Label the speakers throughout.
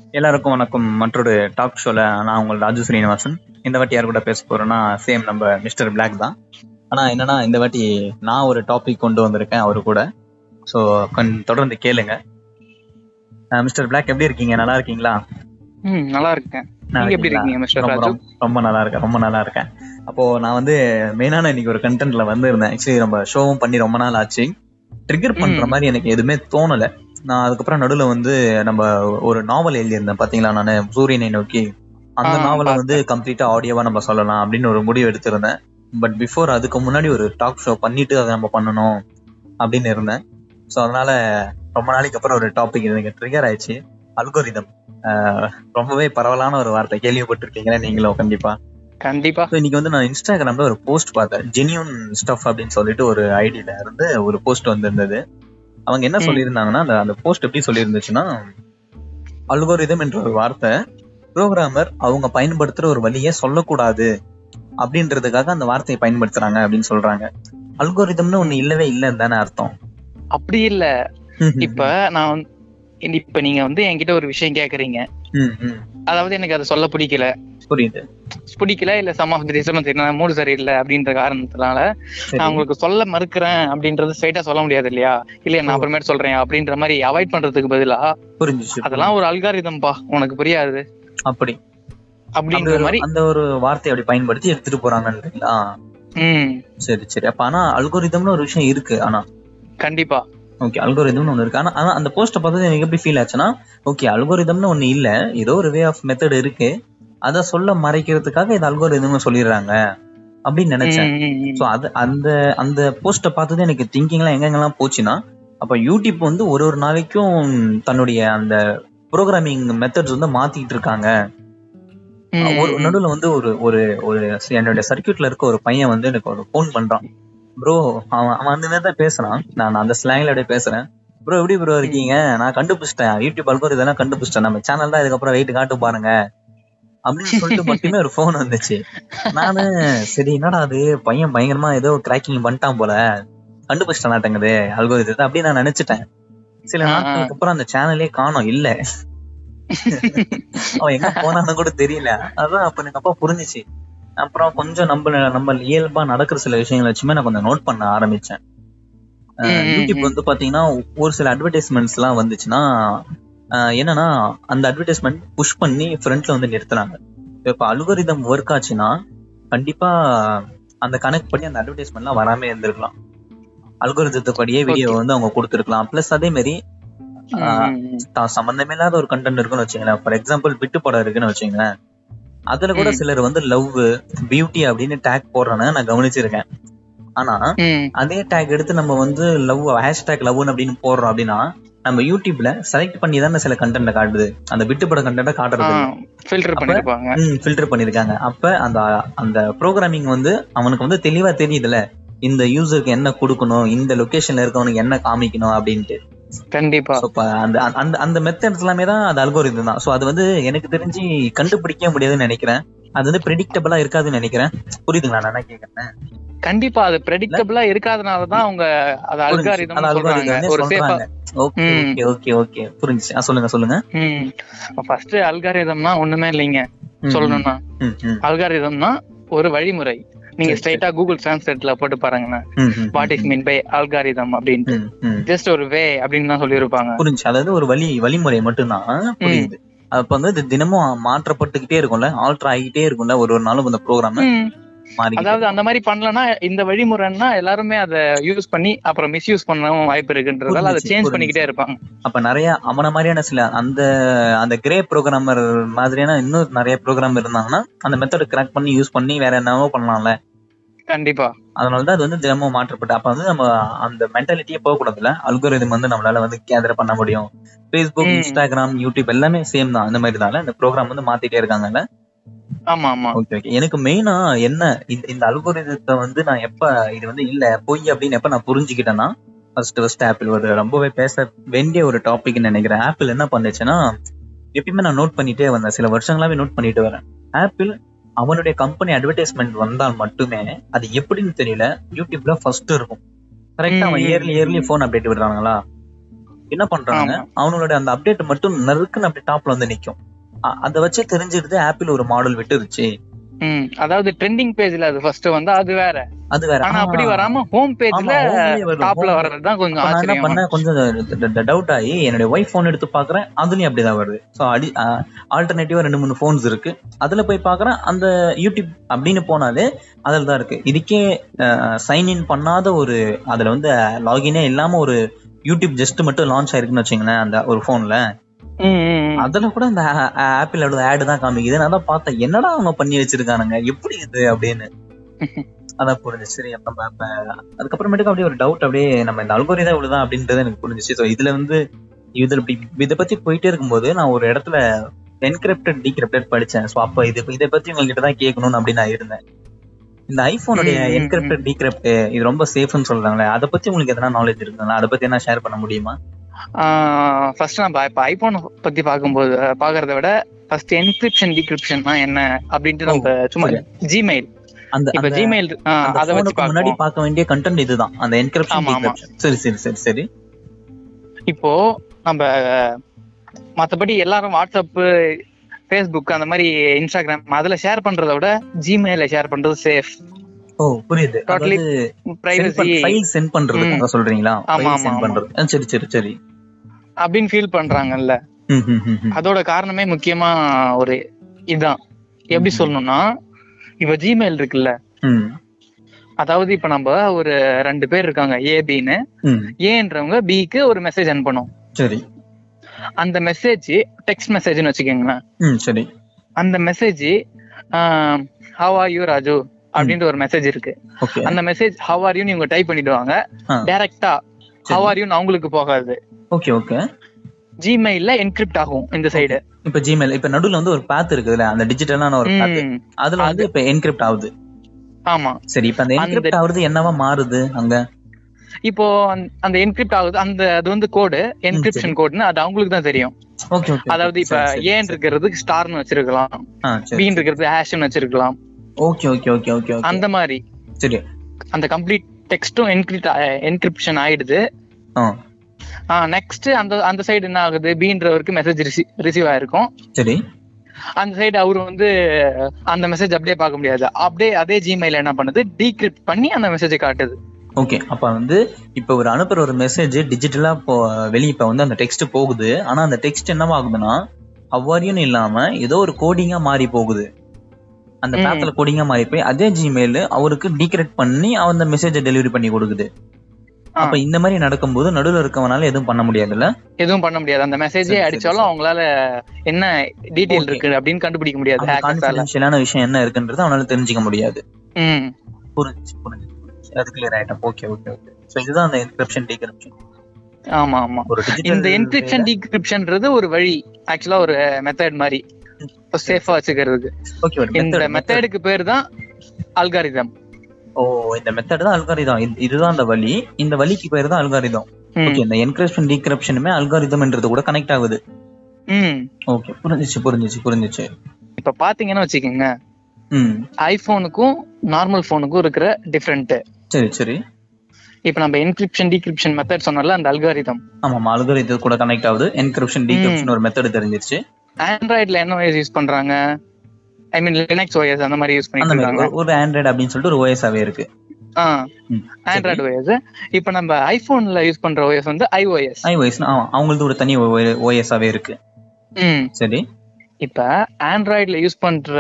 Speaker 1: எல்லாருக்கும் வணக்கம். மற்றொரு டாக் ஷோல நான் உங்கள் ராஜுஸ்ரீனிவாசன். இந்த வாட்டி யார் கூட பேச போறேன்னா சேம் நம்ம மிஸ்டர் பிளாக் தான். ஆனா என்னன்னா இந்த வாட்டி நான் ஒரு டாபிக் கொண்டு வந்திருக்கேன் அவரு கூட. ஸோ தொடர்ந்து கேளுங்க. மிஸ்டர் பிளாக் எப்படி இருக்கீங்க? நல்லா இருக்கீங்களா?
Speaker 2: நல்லா இருக்கேன். நீங்க எப்படி இருக்கீங்க மிஸ்டர் ராஜு?
Speaker 1: ரொம்ப நல்லா இருக்கேன். அப்போ நான் வந்து மெயினான இன்னைக்கு ஒரு கண்டென்ட்ல வந்து இருந்தேன். ஆக்சுவலி நம்ம ஷோவும் பண்ணி ரொம்ப நாள் ஆச்சு. ட்ரிகர் பண்ற மாதிரி எனக்கு எதுவுமே தோணல. நான் அதுக்கப்புறம் நடுவில் வந்து நம்ம ஒரு நாவல் எழுதியிருந்தேன் பாத்தீங்களா, நான் சூரியனை நோக்கி. அந்த நாவலை வந்து கம்ப்ளீட்டா ஆடியோவா நம்ம சொல்லலாம் அப்படின்னு ஒரு முடிவு எடுத்திருந்தேன். பட் பிஃபோர் அதுக்கு முன்னாடி ஒரு டாக் ஷோ பண்ணிட்டு அதை நம்ம பண்ணணும் அப்படின்னு இருந்தேன். ஸோ அதனால ரொம்ப நாளைக்கு அப்புறம் ஒரு டாபிக் எனக்கு ட்ரிகர் ஆயிடுச்சு. அல்கோரிதம். ரொம்பவே பரவலான ஒரு வார்த்தை, கேள்விப்பட்டிருக்கீங்களா நீங்களும்? கண்டிப்பா. இன்னைக்கு வந்து நான் இன்ஸ்டாகிராம்ல ஒரு போஸ்ட் பார்த்தேன். ஜென்யூன் ஸ்டஃப் அப்படின்னு சொல்லிட்டு ஒரு ஐடியில இருந்து ஒரு போஸ்ட் வந்திருந்தது. அவங்க என்ன சொல்லியிருந்தாங்கன்னா, அந்த போஸ்ட் எப்படி சொல்லியிருந்துச்சுன்னா, அல்கோரிதம் என்ற ஒரு வார்த்தை புரோகிராமர் அவங்க பயன்படுத்துற ஒரு வழியை சொல்லக்கூடாது அப்படின்றதுக்காக அந்த வார்த்தையை பயன்படுத்துறாங்க அப்படின்னு சொல்றாங்க. அல்கோரிதம்னு ஒண்ணு இல்லவே இல்லைன்னு தானே அர்த்தம்?
Speaker 2: அப்படி இல்ல. இப்ப நீங்க வந்து என்கிட்ட ஒரு விஷயம் கேக்குறீங்க, அதாவது எனக்கு அதை சொல்ல பிடிக்கல இல்ல some of the reasons mood சரியில்லை அப்படின்ற காரணத்தினால நான் உங்களுக்கு சொல்ல மறுக்கிறேன் அப்படின்றது ஸ்ட்ரைட்டா சொல்ல முடியாது இல்லையா? இல்ல நான் அப்புறமேட்டு சொல்றேன் அப்படின்ற மாதிரி அவாய்ட் பண்றதுக்கு பதிலா அதெல்லாம் ஒரு அல்காரிதம்பா, உனக்கு புரியாது
Speaker 1: அப்படி
Speaker 2: அப்படின்ற மாதிரி
Speaker 1: அந்த ஒரு வார்த்தையை அப்படி பயன்படுத்தி எடுத்துட்டு போறாங்கன்றீங்களா? சரி. அப்ப ஆனா அல்கோரிதம்னு ஒரு விஷயம் இருக்கு. ஆனா
Speaker 2: கண்டிப்பா
Speaker 1: ஓகே, அல்கோரிதம்னு ஒண்ணு இருக்கு. ஆனா அந்த போஸ்ட பார்த்தது எனக்கு எப்படி ஃபீல் ஆச்சுன்னா, ஓகே அல்கோரிதம்னு ஒண்ணு இல்ல, ஏதோ ஒரு வே ஆஃப் மெத்தட் இருக்கு, அத சொல்ல மறைக்கிறதுக்காக இது அல்கோரிதம்னு சொல்லிடுறாங்க அப்படின்னு நினைச்சேன். சோ அந்த போஸ்ட பார்த்தது எனக்கு திங்கிங்லாம் எங்கெங்கெல்லாம் போச்சுன்னா, அப்ப யூடியூப் வந்து ஒரு நாளைக்கும் தன்னுடைய அந்த ப்ரோக்ராமிங் மெத்தட்ஸ் வந்து மாத்திட்டு இருக்காங்க. ஒரு நடுவில் வந்து ஒரு என்னுடைய சர்க்கியூட்ல இருக்க ஒரு பையன் வந்து எனக்கு ஒரு போன் பண்றான். ப்ரோ, அவன் அந்த மாதிரி தான் பேசுறான். நான் அந்த ஸ்லாங்ல அப்படியே பேசுறேன். ப்ரோ எப்படி ப்ரோ இருக்கீங்க? நான் கண்டுபிடிச்சிட்டேன், யூடியூப் அல்கோரிதம் கண்டுபிடிச்சிட்டேன், நம்ம சேனல் தான் இதுக்கப்புறம் வெயிட் காட்டு பாருங்க அப்படின்னு சொல்லிட்டு மட்டுமே ஒரு போன் வந்துச்சு. நானு சரி என்னடா அது பையன் பயங்கரமா ஏதோ கிராக்கிங் பண்ணிட்டான் போல, கண்டுபிடிச்சிட்டானாட்டங்குது அல்கோரிதத்தை அப்படின்னு நான் நினைச்சிட்டேன். சில நாட்களுக்கு அப்புறம் அந்த சேனலே காணோம், இல்ல அவன் எங்க போனான்னு கூட தெரியல. அதான் அப்ப எனக்கு அப்பா புரிஞ்சிச்சு. அப்புறம் கொஞ்சம் நம்ம இயல்பா நடக்கிற சில விஷயங்களை வச்சுமே நான் கொஞ்சம் நோட் பண்ண ஆரம்பிச்சேன். யூடியூப் வந்து பாத்தீங்கன்னா ஒரு சில அட்வர்டைஸ்மெண்ட்ஸ் எல்லாம் வந்துச்சுன்னா என்னன்னா அந்த அட்வர்டைஸ்மெண்ட் புஷ் பண்ணி ஃப்ரண்ட்ல வந்து நிறுத்துறாங்க. இப்ப அல்கோரிதம் ஒர்க் ஆச்சுன்னா கண்டிப்பா அந்த கனெக்ட் பண்ணி அந்த அட்வர்டைஸ்மெண்ட்லாம் வராம இருந்திருக்கலாம். அல்கோரிதத்தை படியே வீடியோ வந்து அவங்க கொடுத்துருக்கலாம். பிளஸ் அதே மாதிரி சம்பந்தமே இல்லாத ஒரு கண்டென்ட் இருக்குன்னு வச்சுங்களேன். ஃபார் எக்ஸாம்பிள் பிட்டு படம் இருக்குன்னு வச்சுங்களேன், அதுல கூட சிலர் வந்து லவ், பியூட்டி அப்படின்னு டேக் போடுறானு நான் கவனிச்சிருக்கேன். ஆனா அதே டேக் எடுத்து நம்ம வந்து லவ் ஹேஷ்டேக் லவ் அப்படின்னு போடுறோம் அப்படின்னா நம்ம யூடியூப்ல செலக்ட் பண்ணி தானே சில கண்டென்ட் காட்டுது, அந்த விட்டுப்பட கண்டென்ட் காட்டுறது ஃபில்டர் பண்ணிருக்காங்க. அப்ப அந்த ப்ரோக்ராமிங் வந்து அவனுக்கு வந்து தெளிவா தெரியுதுல, இந்த யூசருக்கு என்ன கொடுக்கணும், இந்த லொகேஷன்ல இருக்கவனுக்கு என்ன காமிக்கணும் அப்படின்ட்டு.
Speaker 2: கண்டிப்பா
Speaker 1: அந்த மெத்தட்ஸ் எல்லாமே தான் அது அல்கோரிதம் தான். சோ அது வந்து எனக்கு தெரிஞ்சு கண்டுபிடிக்க முடியாதுன்னு நினைக்கிறேன். அது வந்து பிரெடிக்டபிளா இருக்காதுன்னு நினைக்கிறேன். புரியுதுங்களா நான் என்ன கேக்குறேன்?
Speaker 2: கண்டிப்பா அது பிரெடிக்டபிளா இருக்காதனாலதான் அவங்க அது அல்காரிதம் சொல்றாங்க.
Speaker 1: ஓகே ஓகே ஓகே புரிஞ்சுச்சு. சொல்லுங்க.
Speaker 2: ஃபர்ஸ்ட் அல்காரிதம்னா ஒண்ணுமே இல்லைங்க. சொல்லணும்னா அல்காரிதம்னா ஒரு வழிமுறை. நீங்க ஸ்ட்ரைட்டா கூகுள் டிரான்ஸ்லேட்ல போட்டு பாருங்கண்ணா, what is mean by algorithm அப்படின்ட்டு ஜஸ்ட் ஒரு வே அப்படின்னு தான் சொல்லியிருப்பாங்க.
Speaker 1: புரிஞ்சு, அதாவது ஒரு வழிமுறை மட்டும்தான். புரியுது. அப்ப வந்து தினமும் மாற்றப்பட்டுக்கிட்டே இருக்கும்ல, ஆல்டர் ஆகிட்டே இருக்கும்ல ஒரு நாளும் அந்த ப்ரோக்ராம்.
Speaker 2: அதாவது அந்த மாதிரி பண்ணலன்னா இந்த வழிமுறைன்னா எல்லாருமே அதை யூஸ் பண்ணி அப்புறம் மிஸ்யூஸ் பண்ணவும் வாய்ப்பு இருக்குன்றதால அதை சேஞ்ச் பண்ணிக்கிட்டே இருப்பாங்க.
Speaker 1: அப்ப நிறைய அவன மாதிரியான சில அந்த கிரே ப்ரோக்ராமர் மாதிரியான இன்னும் நிறைய ப்ரோக்ராம் இருந்தாங்கன்னா அந்த மெத்தட் கிராக் பண்ணி யூஸ் பண்ணி வேற என்னவோ பண்ணலாம்ல.
Speaker 2: கண்டிப்பா.
Speaker 1: அதனாலதான் அது வந்து தினமும் மாற்றப்பட்டு அப்ப வந்து நம்ம அந்த மென்டாலிட்டியே போகக்கூடாதுல. அல்கோரிதம் வந்து நம்மளால வந்து கேதர் பண்ண முடியும். ஃபேஸ்புக், இன்ஸ்டாகிராம், யூடியூப் எல்லாமே சேம் தான். அந்த மாதிரி தான் இந்த ப்ரோக்ராம் வந்து மாத்திட்டே இருக்காங்கல்ல.
Speaker 2: ஆமா.
Speaker 1: ஓகே. எனக்கு மெயினா என்ன இந்த அல்கோரிதத்தை வந்து நான் எப்ப இது வந்து இல்ல பொய் அப்படின்னு எப்ப நான் புரிஞ்சுக்கிட்டேன்னா, ஃபர்ஸ்ட் ஆப்பிள் ஒரு ரொம்பவே பேச வேண்டிய ஒரு டாபிக்னு நினைக்கிறேன். ஆப்பிள் என்ன பண்ணுச்சுன்னா, எப்பயுமே நான் நோட் பண்ணிட்டே வந்தேன், சில வருஷங்களாவே நோட் பண்ணிட்டு வரேன். ஆப்பிள் அவனுடைய கம்பெனி அட்வர்டைஸ்மெண்ட் வந்தால் மட்டுமே அது எப்படின்னு தெரியல யூடியூப்ல ஃபர்ஸ்ட் இருக்கும். கரெக்டா அவன் இயர்லி போன் அப்டேட் விடுறாங்களா, என்ன பண்றாங்க, அவங்களோட அந்த அப்டேட் மட்டும் நறுக்குன்னு அப்படி டாப்ல வந்து நிக்கும். அதை வச்சே தெரிஞ்சிருது ஆப்பிள் ஒரு மாடல் விட்டுருச்சு.
Speaker 2: அதாவது ட்ரெண்டிங் பேஜ்ல அது ஃபர்ஸ்ட் வந்தா அது வேற. ஆனா அப்படி வராம ஹோம் பேஜ்ல டாப்ல வர்றதுதான் கொஞ்சம் ஆச்சரியம்.
Speaker 1: பண்ண கொஞ்சம் டவுட் ஆகி என்னுடைய ஒய்ஃப் போன் எடுத்து பாக்குறேன், அதுலயும் அப்படிதான் வருது. ஸோ ஆல்டர்னேட்டிவா 2-3 போன்ஸ் இருக்கு, அதுல போய் பாக்குறேன் அந்த யூடியூப் அப்படின்னு போனாலே அதுல தான் இருக்கு. இதுக்கே சைன்இன் பண்ணாத ஒரு, அதுல வந்து லாகினே இல்லாம ஒரு யூடியூப் ஜஸ்ட் மட்டும் லான்ச் ஆயிருக்குன்னு வச்சுங்களேன் அந்த ஒரு போன்ல, அதுல கூட இந்த ஆப்பிளோட ஆட் தான் காமிக்குது. நான் தான் பார்த்தேன், என்னடா அவங்க பண்ணி வச்சிருக்கானுங்க, எப்படி இது அப்படின்னு. அதான் புரிஞ்சிச்சு. சரி, நம்ம அதுக்கப்புறமேட்டுக்கு அப்படியே ஒரு டவுட், அப்படியே நம்ம இந்த அல்கோரிதம் இவ்வளவுதான் அப்படின்றது எனக்கு புரிஞ்சிச்சு. ஸோ இதுல வந்து இதை பத்தி போயிட்டே இருக்கும்போது நான் ஒரு இடத்துல என்கிரிப்டட் டீக்ரிப்டட் படிச்சேன். ஸோ அப்ப இதை பத்தி உங்ககிட்ட தான் கேட்கணும்னு அப்படின்னு நான் இருந்தேன். இந்த ஐபோனுடைய என்கிரிப்டட் டீக்ரிப்ட் இது ரொம்ப சேஃப்னு சொல்றாங்களே, அதை பத்தி உங்களுக்கு எதனா நாலேஜ் இருக்குங்களா? அதை பத்தி என்ன ஷேர் பண்ண முடியுமா?
Speaker 2: ஃபர்ஸ்ட் நம்ம இப்ப ஐபோன் பத்தி பாக்குறத விட ஃபர்ஸ்ட் என்கிரிப்ஷன் டீக்ரிப்ஷன் என்ன அப்படின்ட்டு நம்ம சும்மா ஜிமெயில், அந்த ஜிமெயில் அத வச்சு முன்னாடி
Speaker 1: பார்க்க வேண்டிய கண்டென்ட் இதுதான், அந்த என்கிரிப்ஷன் டீக்ரிப்ஷன். சரி சரி சரி சரி.
Speaker 2: இப்போ நம்ம மத்தபடி எல்லாரும் வாட்ஸ்அப், ஃபேஸ்புக், அந்த மாதிரி இன்ஸ்டாகிராம் அதுல ஷேர் பண்றத விட ஜிமெயில ஷேர் பண்றது சேஃப்.
Speaker 1: ஓ புரியுது.
Speaker 2: டோட்டலி பிரைவசி,
Speaker 1: ஃபைல் சென்ட் பண்றது சொல்றீங்களா? ஃபைல் சென்ட் பண்றது. சரி சரி சரி
Speaker 2: அப்படின்னு ஃபீல் பண்றாங்கல்ல. அதோட காரணமே முக்கியமா ஒரு இதான். எப்படி சொல்லணும்னா, இப்ப ஜிமெயில் இருக்குல்ல, அதாவது இப்ப நம்ம ஒரு 2 பேர் இருக்காங்க, ஏபின்னு. ஏன்றவங்க பிக்கு ஒரு மெசேஜ் அனுப்பணும்.
Speaker 1: சரி.
Speaker 2: அந்த மெசேஜ் டெக்ஸ்ட் மெசேஜ்னு வச்சுக்கோங்களேன்.
Speaker 1: சரி.
Speaker 2: அந்த message how are you Raju அப்படின்ற ஒரு மெசேஜ் இருக்கு. அந்த மெசேஜ் ஹவ் ஆர் யூ இவங்க டைப் பண்ணிடுவாங்க. டைரக்டா ஹவ் ஆர் யூ அவங்களுக்கு போகாது.
Speaker 1: Okay okay.
Speaker 2: ஜிமெயில்ல என்கிரிப்ட் ஆகும் இந்த சைடு.
Speaker 1: இப்ப ஜிமெயில் இப்ப நடுவுல வந்து ஒரு பாத் இருக்குதுல, அந்த டிஜிட்டலான ஒரு பாத், அதுல வந்து இப்ப என்கிரிப்ட் ஆகுது.
Speaker 2: ஆமா.
Speaker 1: சரி, இப்ப அந்த என்கிரிப்ட் ஆகுறது என்னவா மாறுது அங்க?
Speaker 2: இப்போ அந்த என்கிரிப்ட் ஆகுது, அது வந்து கோடு, என்கிரிப்ஷன் கோட்னு அது அவங்களுக்கு தான் தெரியும்.
Speaker 1: Okay okay.
Speaker 2: அதாவது இப்ப ஏன் இருக்கிறதுக்கு ஸ்டார்னு வச்சிருக்கலாம், பீன் இருக்கிறது ஹேஷ்னு வச்சிருக்கலாம்.
Speaker 1: Okay okay okay okay.
Speaker 2: அந்த மாதிரி.
Speaker 1: சரி.
Speaker 2: அந்த கம்ப்ளீட் டெக்ஸ்டும் என்கிரிப்ஷன் ஆயிடுது. நெக்ஸ்ட் அந்த சைடு என்ன ஆகுது, பீன்றவருக்கு மெசேஜ் ரிசீவ் ஆயிருக்கும்.
Speaker 1: சரி.
Speaker 2: அந்த சைடு அவரு வந்து அந்த மெசேஜ் அப்படியே பார்க்க முடியாது. அப்படியே அதே ஜிமெயில் என்ன பண்ணுது, டீக்ரிப்ட் பண்ணி அந்த மெசேஜை காட்டுது.
Speaker 1: ஓகே. அப்ப வந்து இப்ப ஒரு அனுப்புற ஒரு மெசேஜ் டிஜிட்டலா வெளியே இப்ப வந்து அந்த டெக்ஸ்ட் போகுது. ஆனா அந்த டெக்ஸ்ட் என்னவா ஆகுதுன்னா அவ்வாரியும் இல்லாம ஏதோ ஒரு கோடிங்கா மாறி போகுது. அந்த பேத்துல கோடிங்கா மாறி போய் அதே ஜிமெயில் அவருக்கு டீக்ரிப்ட் பண்ணி அந்த மெசேஜை டெலிவரி பண்ணி கொடுக்குது. அப்ப இந்த மாதிரி நடக்கும்போது நடுவில் இருக்கவனால எதுவும் பண்ண முடியாதுல்ல?
Speaker 2: எதுவும் பண்ண முடியாது. அந்த மெசேஜே அடிச்சாலும் அவங்களால என்ன டீடைல் இருக்கு அப்படின்னு கண்டுபிடிக்க முடியாது.
Speaker 1: கான்ஃபிடென்ஷியலான விஷயம் என்ன இருக்குன்றது அவனால தெரிஞ்சுக்க முடியாது. புரிஞ்சு புரிஞ்சு. அது கிளியர் ஆயிட்டா. Okay okay okay. சோ இதுதான் அந்த என்கிரிப்ஷன் டீக்ரிப்ஷன்.
Speaker 2: ஆமா ஆமா. இந்த என்கிரிப்ஷன் டீக்ரிப்ஷன்ன்றது ஒரு வழி, ஆக்சுவலா ஒரு மெத்தட் மாதிரி சேஃபா வச்சுக்கிறதுக்கு. இந்த மெத்தடுக்கு பேர் தான் அல்காரிதம்.
Speaker 1: ஓ, இந்த மெத்தட் தான் அல்காரிதம். இதுதான் அந்த வழி. இந்த வழிக்கு பேர் தான் அல்காரிதம். ஓகே. இந்த என்கிரிப்ஷன் டீக்ரிப்ஷனுமே அல்காரிதம்ன்றது கூட கனெக்ட் ஆகுது. ஓகே, புரிஞ்சிச்சு புரிஞ்சிச்சு புரிஞ்சிச்சு.
Speaker 2: இப்ப பாத்தீங்கன்னா வச்சுக்கோங்க, ஐபோனுக்கும் நார்மல் போனுக்கும் இருக்கிற டிஃபரெண்ட்.
Speaker 1: சரி சரி.
Speaker 2: இப்ப நம்ம என்கிரிப்ஷன் டீக்ரிப்ஷன் மெத்தட் சொன்னல, அந்த அல்காரிதம்.
Speaker 1: ஆமா, அல்காரிதம் கூட கனெக்ட் ஆகுது. என்கிரிப்ஷன் டீக்ரிப்ஷன் ஒரு மெத்தட் தெரிஞ்சிருச்சு.
Speaker 2: ஆண்ட்ராய்டுல என்ன OS யூஸ் பண்றாங்க? ஐ மீன் லினக்ஸ் OS அந்த மாதிரி யூஸ் பண்ணிட்டு இருக்காங்க.
Speaker 1: ஒரு ஆண்ட்ராய்டு அப்படின்னு சொல்லிட்டு ஒரு OS ஆவே இருக்கு.
Speaker 2: Android OS. இப்ப நம்ம ஐபோன்ல யூஸ் பண்ற OS வந்து iOS.
Speaker 1: அவங்களுக்கு ஒரு தனி OS ஆவே இருக்கு. சரி.
Speaker 2: இப்ப ஆண்ட்ராய்டுல யூஸ் பண்ற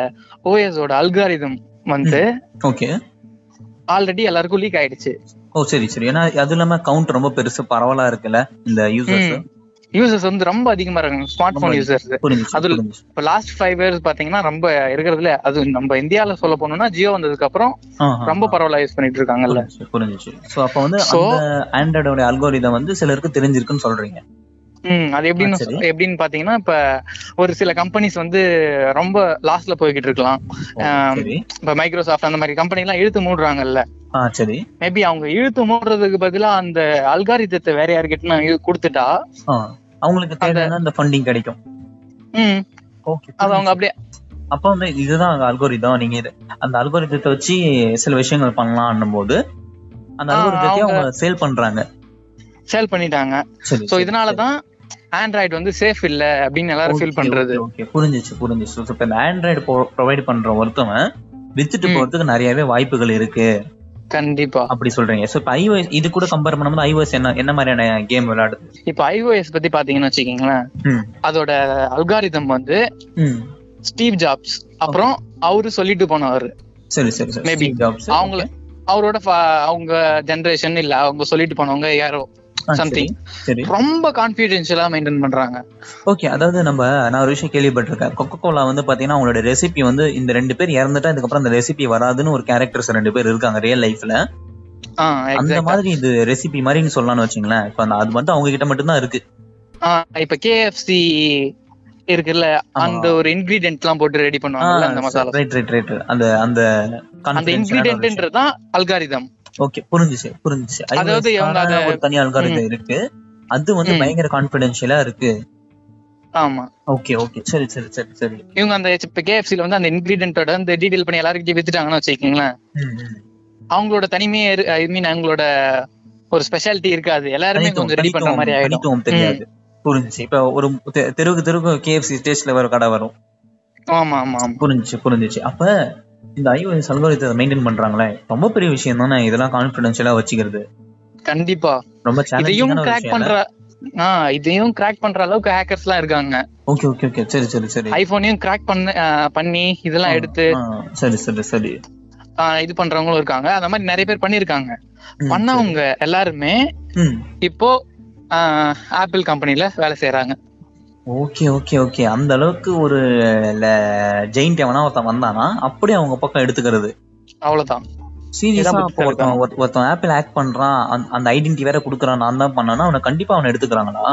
Speaker 2: OS ஓட அல்காரிதம் வந்து
Speaker 1: ஓகே
Speaker 2: ஆல்ரெடி எல்லாருக்கும் லீக் ஆயிடுச்சு.
Speaker 1: ஓ சரி சரி. ஏன்னா அது இல்லாம கவுண்ட் ரொம்ப பெருசு பரவலா இருக்குல்ல இந்த
Speaker 2: யூசர்ஸ் வந்து ரொம்ப அதிகமா இருக்காங்க, ஸ்மார்ட் போன் யூசர்ஸ். அதுல இப்ப லாஸ்ட் 5 இயர்ஸ் பாத்தீங்கன்னா ரொம்ப இருக்கிறதுல, அது நம்ம இந்தியால சொல்ல போனோம்னா ஜியோ வந்ததுக்கு அப்புறம் ரொம்ப பரவலா யூஸ் பண்ணிட்டு இருக்காங்கல்ல.
Speaker 1: புரிஞ்சுச்சு. சோ அப்ப வந்து அந்த ஆண்ட்ராய்டோட அல்காரிதம் வந்து சிலருக்கு தெரிஞ்சிருக்குன்னு சொல்றீங்க.
Speaker 2: அது எப்படின்னு பாத்தீங்கன்னா, இப்ப ஒரு சில கம்பெனிஸ் வந்து ரொம்ப லாஸ்ட்ல போய்கிட்டு இருக்கலாம். இப்ப மைக்ரோசாஃப்ட் அந்த மாதிரி கம்பெனி எல்லாம் இழுத்து மூடுறாங்கல்ல.
Speaker 1: சரி.
Speaker 2: மேபி அவங்க இழுத்து மூடுறதுக்கு பதிலா அந்த அல்காரிதத்தை வேற யார்கிட்ட கொடுத்துட்டா
Speaker 1: அவங்களுக்கு தேவையான அந்த ஃபண்டிங் கிடைக்கும். ஓகே, அது அவங்க அப்படியே. அப்ப வந்து இதுதான் அல்காரிதம். நீங்க அந்த அல்காரிதத்தை வச்சு சில விஷயங்கள் பண்ணலாம்னும் போது அந்த அல்காரிதத்தை அவங்க சேல் பண்றாங்க.
Speaker 2: சேல் பண்ணிட்டாங்க. சோ இதனாலதான் ஆண்ட்ராய்டு வந்து சேஃப் இல்ல அப்படின்னு எல்லாரும் ஃபீல் பண்றது.
Speaker 1: புரிஞ்சிச்சு. இப்ப இந்த ஆண்ட்ராய்டு ப்ரொவைட் பண்ற ஒருத்தவன் வித்துட்டு போறதுக்கு நிறையவே வாய்ப்புகள் இருக்கு.
Speaker 2: கண்டிப்பா
Speaker 1: அப்படி சொல்றீங்க. சோ இப்ப iOS இது கூட கம்பேர் பண்ணும்போது iOS என்ன மாதிரியான கேம் விளையாடுது?
Speaker 2: இப்ப iOS பத்தி பாத்தீங்கன்னு வச்சுக்கீங்களேன், அதோட அல்காரிதம் வந்து ஸ்டீவ் ஜாப்ஸ் அப்புறம் அவரு சொல்லிட்டு போனவர். மேபி அவங்க ஜெனரேஷன் இல்ல அவங்க சொல்லிட்டு போனவங்க யாரோ சம்திங் ரொம்ப கான்ஃபிடென்ஷியலா மெயின்டைன் பண்றாங்க.
Speaker 1: ஓகே, அதாவது நான் ஒரு விஷயம் கேள்விப்பட்டிருக்கேன். கொக்கோ கோலா வந்து பாத்தீங்கன்னா அவங்களோட ரெசிபி வந்து இந்த 2 பேர் இறந்துட்டா இதுக்கப்புறம் அந்த ரெசிபி வராதுன்னு ஒரு கேரக்டர்ஸ் 2 பேர் இருக்காங்க ரியல் லைஃப்ல. அந்த மாதிரி இது ரெசிபி மாதிரின்னு சொல்லலாம்னு வச்சுங்களேன். இப்ப அது வந்து அவங்க கிட்ட மட்டும் தான் இருக்கு.
Speaker 2: இப்ப KFC இருக்குல்ல, அந்த ஒரு இன்கிரிடியன்ட் எல்லாம் போட்டு ரெடி பண்ணுவாங்கல்ல அந்த மசாலா. ரைட். அந்த இன்கிரிடியன்ட்ன்றது தான் அல்காரிதம்.
Speaker 1: ஓகே, புரிஞ்சுச்சு. அதாவது ஒரு தனி அல்காரிதம் இருக்கு, அது வந்து பயங்கர கான்ஃபிடென்ஷியலா இருக்கு.
Speaker 2: ஆமா,
Speaker 1: ஓகே. சரி.
Speaker 2: இவங்க அந்த KFC ல வந்து அந்த இன்கிரிடியன்ட்டோட அந்த டீடைல் பண்ணி எல்லாருக்கும் வித்துட்டாங்கன்னு வச்சுக்கீங்களேன். அவங்களோட தனிமையே ஐ மீன் அவங்களோட ஒரு ஸ்பெஷாலிட்டி இருக்காது. எல்லாருமே கொஞ்சம் ரெடி பண்ற மாதிரி ஆயிடும்.
Speaker 1: தெரியாது. புரிஞ்சுச்சு. இப்ப ஒரு தெருக்கு KFC ஸ்டேஜ்ல ஒரு கடை வரும்.
Speaker 2: ஆமா.
Speaker 1: புரிஞ்சுச்சு. அப்ப இந்த iOS அல்காரிதத்தை மெயின்டைன் பண்றாங்களே, ரொம்ப பெரிய விஷயம் தானே இதெல்லாம் கான்ஃபிடென்ஷியலா வச்சுக்கிறது.
Speaker 2: கண்டிப்பா.
Speaker 1: ரொம்ப
Speaker 2: இதையும் கிராக் பண்ற அளவுக்கு ஹேக்கர்ஸ்லாம் இருக்காங்க.
Speaker 1: ஓகே. சரி.
Speaker 2: ஐபோனையும் கிராக் பண்ணி இதெல்லாம் எடுத்து
Speaker 1: சரி
Speaker 2: இது பண்றவங்களும் இருக்காங்க. அந்த மாதிரி நிறைய பேர் பண்ணிருக்காங்க. பண்ணவங்க எல்லாருமே இப்போ ஆப்பிள் கம்பெனில வேலை செய்யறாங்க.
Speaker 1: ஓகே. அந்த அளவுக்கு ஒரு ஜெயிண்ட் எவனா ஒருத்தன் வந்தானா அப்படியே அவங்க பக்கம் எடுத்துக்கிறது.
Speaker 2: அவ்வளவுதான்.
Speaker 1: சீரியஸா ஒருத்தன் ஆப்பிள் ஹேக் பண்றான், அந்த ஐடென்டிட்டி வேற குடுக்கறான், நான் தான் பண்ணனா, அவனை கண்டிப்பா அவனை எடுத்துக்கிறாங்களா?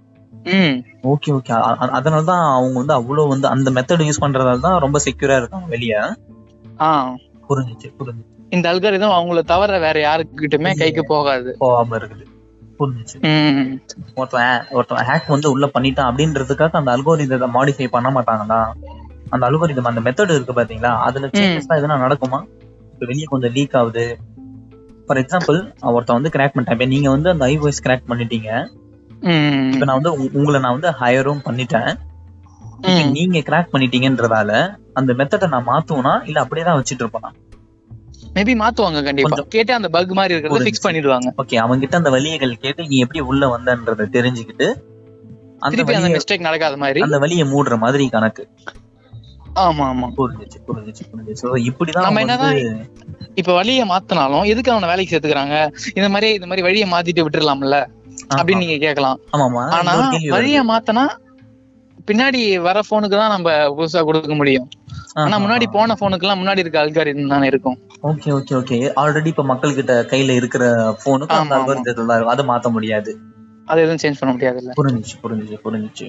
Speaker 1: ஓகே. அதனாலதான் அவங்க வந்து அவ்வளவு வந்து அந்த மெத்தட் யூஸ் பண்றதால தான் ரொம்ப செக்யூரா இருக்காங்க வெளியே. புரிஞ்சுச்சு.
Speaker 2: இந்த அல்காரிதம் அவங்கள தவிர வேற யாருக்கிட்டுமே கைக்கு போகாம இருக்குது.
Speaker 1: புரிஞ்சுச்சு. ஒருத்தன் ஹேக் வந்து உள்ள பண்ணிட்டான் அப்படின்றதுக்காக அந்த அல்கோரிதத்தை மாடிஃபை பண்ண மாட்டாங்களா? அந்த அல்கோரிதம் அந்த மெத்தட் இருக்கு பாத்தீங்களா, அதுல சேஞ்சஸ் தான் எதுனா நடக்குமா? இப்ப வெளியே கொஞ்சம் லீக் ஆகுது. ஃபார் எக்ஸாம்பிள், ஒருத்தன் வந்து கிராக் பண்ணிட்டேன். இப்ப நீங்க வந்து அந்த iOS கிராக் பண்ணிட்டீங்க. இப்ப நான் வந்து உங்களை ஹையரும் பண்ணிட்டேன். நீங்க கிராக் பண்ணிட்டீங்கன்றதால அந்த மெத்தடை நான் மாத்துவனா இல்ல அப்படியே தான் வச்சிட்டு இருப்பேனா?
Speaker 2: மேபி மாத்துவாங்க. கண்டிப்பா கேட்டு அந்த பக் மாதிரி இருக்கிறத ஃபிக்ஸ் பண்ணிடுவாங்க.
Speaker 1: ஓகே, அவங்க கிட்ட அந்த வழிகள் கேட்டு நீ எப்படி உள்ள வந்தன்றத தெரிஞ்சுக்கிட்டு
Speaker 2: அந்த மிஸ்டேக் நடக்காத மாதிரி
Speaker 1: அந்த வழியை மூடுற மாதிரி கணக்கு.
Speaker 2: ஆமா.
Speaker 1: புரிஞ்சுச்சு. சோ இப்படிதான்
Speaker 2: நம்ம என்னதான் இப்ப வழியை மாத்தினாலும் எதுக்கு அவனை வேலைக்கு சேர்த்துக்கிறாங்க? இந்த மாதிரி வழியை மாத்திட்டு விட்டுறலாம்ல அப்படின்னு நீங்க கேட்கலாம். ஆனா வழியை மாத்தினா பின்னாடி வர போனுக்கு தான் நம்ம புதுசா கொடுக்க முடியும். ஆனா முன்னாடி போன போனுக்கு எல்லாம் முன்னாடி இருக்க அல்காரிதம் தானே இருக்கும்.
Speaker 1: ஓகே. ஆல்ரெடி இப்ப மக்கள் கிட்ட கையில இருக்கிற போனுக்கு அந்த அல்காரிதம் தான் இருக்கும், அதை மாத்த முடியாது,
Speaker 2: அதை எதுவும் சேஞ்ச் பண்ண முடியாது. இல்ல
Speaker 1: புரிஞ்சுச்சு.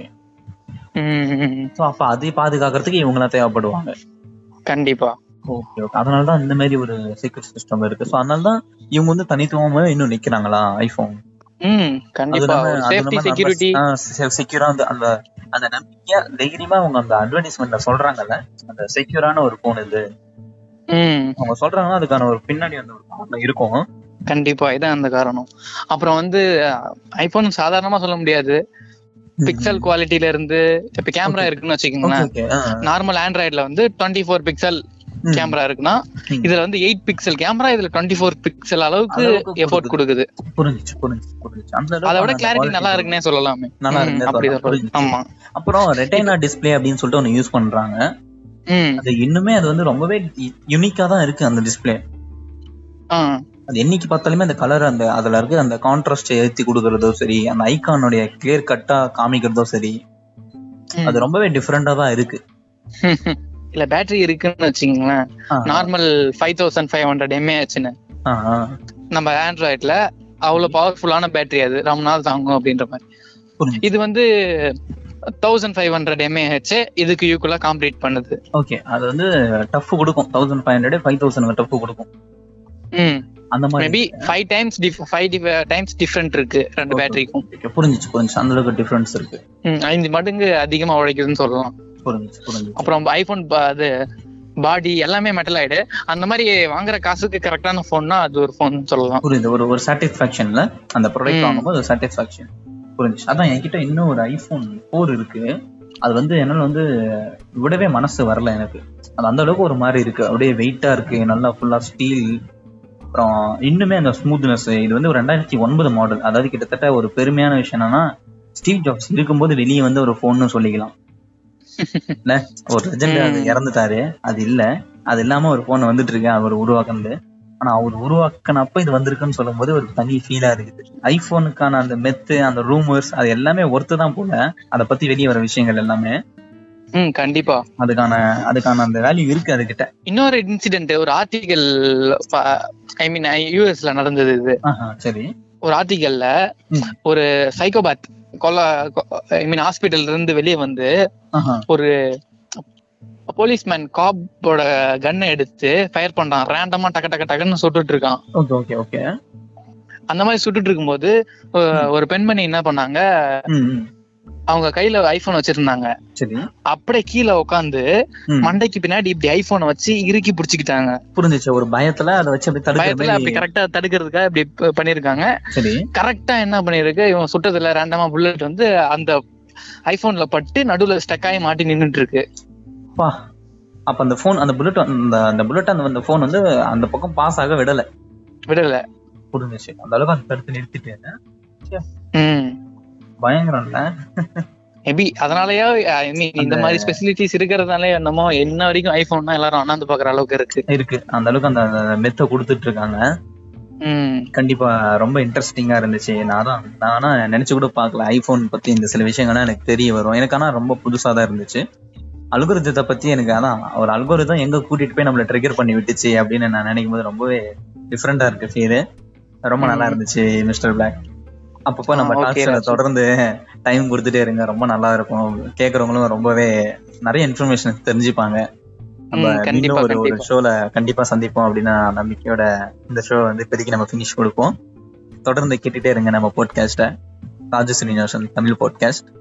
Speaker 1: அப்ப அதை பாதுகாக்கிறதுக்கு இவங்க தேவைப்படுவாங்க.
Speaker 2: கண்டிப்பா.
Speaker 1: ஓகே. அதனாலதான் இந்த மாதிரி ஒரு செக்யூர் சிஸ்டம் இருக்கு. சோ அதனாலதான் இவங்க வந்து தனித்துவமா இன்னும் நிக்கிறாங்களா ஐபோன்?
Speaker 2: கண்டிப்பா. சேஃப்டி செக்யூரிட்டி
Speaker 1: செக்யூரா அந்த அந்த நம்பிக்கையா தைரியமா அவங்க அந்த அட்வர்டைஸ்மெண்ட்ல சொல்றாங்கல்ல, அந்த செக்யூரான ஒரு போன் இது அவங்க சொல்றாங்கன்னா அதுக்கான ஒரு பின்னாடி அந்த ஒரு காரணம் இருக்கும்.
Speaker 2: கண்டிப்பா, இதான் அந்த காரணம். அப்புறம் வந்து ஐபோன் சாதாரணமா சொல்ல முடியாது. பிக்சல் குவாலிட்டில இருந்து இப்ப கேமரா இருக்குன்னு வச்சுக்கோங்களேன். நார்மல் ஆண்ட்ராய்டுல வந்து 24 பிக்சல் கேமரா இருக்குன்னா இதுல வந்து 8 பிக்சல் கேமரா, இதுல 24 பிக்சல் அளவுக்கு எஃபோர்ட் கொடுக்குது. அதோட கிளாரிட்டி நல்லா இருக்குன்னே சொல்லலாமே. ஆமா.
Speaker 1: அப்புறம் ரெட்டினா டிஸ்ப்ளே அப்படின்னு சொல்லிட்டு ஒன்னு யூஸ் பண்றாங்க. அது இன்னுமே அது வந்து ரொம்பவே யூனிக்கா தான் இருக்கு அந்த டிஸ்ப்ளே. அது என்னைக்கு பார்த்தாலுமே அந்த கலர் அந்த அதுல இருக்கு அந்த கான்ட்ராஸ்ட் ஏத்தி கொடுக்கறதோ சரி, அந்த ஐகானுடைய கிளியர் கட்டா காமிக்கிறதோ சரி, அது ரொம்பவே டிஃபரெண்டா தான் இருக்கு.
Speaker 2: இல்ல பேட்டரி இருக்குன்னு வச்சுக்கீங்களேன், நார்மல் 5500 mAh நம்ம ஆண்ட்ராய்ட்ல அவ்வளவு பவர்ஃபுல்லான பேட்டரி, அது ரொம்ப நாள் தாங்கும் அப்படின்ற மாதிரி. இது வந்து 1500 mAh இதுக்கு ஈக்குவலா காம்ப்ளீட் பண்ணுது.
Speaker 1: ஓகே, அது வந்து டஃப் கொடுக்கும். 1500 5000 டஃப் கொடுக்கும். அந்த மாதிரி
Speaker 2: மேபி 5 டைம்ஸ் டிஃபரண்ட் இருக்கு ரெண்டு பேட்டரிக்கும்.
Speaker 1: புரிஞ்சுச்சு. அந்த அளவுக்கு டிஃபரன்ஸ் இருக்கு.
Speaker 2: 5 மடங்கு அதிகமா உழைக்குதுன்னு சொல்லலாம்.
Speaker 1: புரிஞ்சுச்சு.
Speaker 2: அப்புறம் ஐபோன் அது பாடி எல்லாமே மெட்டல் ஆயிடு. அந்த மாதிரி வாங்குற காசுக்கு கரெக்டான போன்னா அது ஒரு போன் சொல்லலாம்.
Speaker 1: புரியுது. ஒரு சாட்டிஸ்பாக்சன்ல அந்த ப்ராடக்ட் வாங்கும்போது ஒரு சாட்டிஸ்பாக்சன் புரிஞ்சுச்சு. அதான் என்கிட்ட இன்னும் ஒரு iPhone 4 இருக்கு. அது வந்து என்னால வந்து விடவே மனசு வரல எனக்கு. அது அந்த அளவுக்கு ஒரு மாதிரி இருக்கு, அப்படியே வெயிட்டா இருக்கு, நல்லா ஃபுல்லா ஸ்டீல். அப்புறம் இன்னுமே அந்த ஸ்மூத்னஸ். இது வந்து ஒரு 2009 மாடல். அதாவது கிட்டத்தட்ட ஒரு பெருமையான விஷயம் என்னன்னா, ஸ்டீவ் ஜாப்ஸ் இருக்கும்போது வெளியே வந்து ஒரு போன்னு சொல்லிக்கலாம். இல்ல, ஒரு லெஜெண்ட் அது இறந்துட்டாரு, அது இல்ல, அது இல்லாம ஒரு போன் வந்துட்டு இருக்கு அவர் உருவாக்குனது. ஆனா அவர் உருவாக்கினப்ப இது வந்திருக்குன்னு சொல்லும் போது ஒரு தனி ஃபீலா இருக்குது. ஐபோனுக்கான அந்த மெத்து, அந்த ரூமர்ஸ், அது எல்லாமே ஒர்த்து தான் போல. அதை பத்தி வெளியே வர விஷயங்கள் எல்லாமே
Speaker 2: கண்டிப்பா
Speaker 1: அதுக்கான அந்த வேல்யூ இருக்கு அதுகிட்ட.
Speaker 2: இன்னொரு இன்சிடென்ட், ஒரு ஆர்டிகல், ஐ மீன் யூஎஸ்ல நடந்தது இது.
Speaker 1: சரி.
Speaker 2: ஒரு ஆர்டிகல்ல ஒரு சைக்கோபாத் ஹாஸ்பிட்டல்ல இருந்து வெளியே வந்து ஒரு போலீஸ்மேன் காப்போட கன்னை எடுத்து ஃபயர் பண்றான். ரேண்டமா டக்கு டக்கு டக்குன்னு சுட்டுட்டு இருக்கான். அந்த மாதிரி சுட்டுட்டு இருக்கும்போது ஒரு பெண்மணி என்ன பண்ணாங்க, அவங்க கையில ஐபோன் வச்சிருந்தாங்க. அப்படியே கீழே உட்காந்து மண்டைக்கு பின்னாடி இப்படி ஐபோனை வச்சு இறுக்கி பிடிச்சிக்கிட்டாங்க.
Speaker 1: புரிஞ்சிச்சு. ஒரு பயத்துல அதை வச்சு
Speaker 2: அப்படி கரெக்டா தடுக்கிறதுக்காக இப்படி பண்ணிருக்காங்க. கரெக்டா என்ன பண்ணிருக்கு, இவன் சுட்டதுல ரேண்டமா புல்லட் வந்து அந்த ஐபோன்ல பட்டு நடுவுல ஸ்டக் ஆகி மாட்டி நின்னுட்டு இருக்கு.
Speaker 1: அப்ப அந்த போன், அந்த புல்லட், அந்த புல்லட் அந்த போன் வந்து அந்த பக்கம் பாஸ் ஆக விடல. புரிஞ்சிச்சு. அந்த அளவுக்கு அந்த தடுத்து நிறுத்திட்டு பயங்கரம்ல.
Speaker 2: மேபி அதனாலயா இந்த மாதிரி ஸ்பெசிலிட்டிஸ் இருக்கிறதுனால என்னமோ என்ன வரைக்கும் ஐபோன் எல்லாரும் அண்ணாந்து பாக்குற அளவுக்கு
Speaker 1: இருக்கு. அந்த அளவுக்கு அந்த மெத்த கொடுத்துட்டு இருக்காங்க. கண்டிப்பா ரொம்ப இன்ட்ரெஸ்டிங்கா இருந்துச்சு. நானா நினைச்சு கூட பாக்கல ஐபோன் பத்தி இந்த சில விஷயங்கள்லாம் எனக்கு தெரிய வரும். எனக்கு ஆனா ரொம்ப புதுசா தான் இருந்துச்சு. அல்கோரிதத்தை பத்தி எனக்கு அதான் ஒரு அல்கோரிதம் எங்க கூட்டிட்டு போய் நம்மள ட்ரிகர் பண்ணி விட்டுச்சு அப்படின்னு நான் நினைக்கும் போது ரொம்பவே டிஃப்ரெண்டா இருக்கு ஃபீல். ரொம்ப நல்லா இருந்துச்சு மிஸ்டர் பிளாக். அப்பப்போ நம்ம டாக்ஸ்ல தொடர்ந்து டைம் கொடுத்துட்டே இருங்க, ரொம்ப நல்லா இருக்கும். கேக்குறவங்களும் ரொம்பவே நிறைய இன்ஃபர்மேஷன் தெரிஞ்சுப்பாங்க. நம்ம இன்னும் ஒரு ஷோல கண்டிப்பா சந்திப்போம் அப்படின்னு நம்பிக்கையோட இந்த ஷோ வந்து இப்போதைக்கு நம்ம ஃபினிஷ் கொடுப்போம். தொடர்ந்து கேட்டுட்டே இருங்க நம்ம பாட்காஸ்ட, ராஜஸ்ரீனிவாசன் தமிழ் பாட்காஸ்ட்.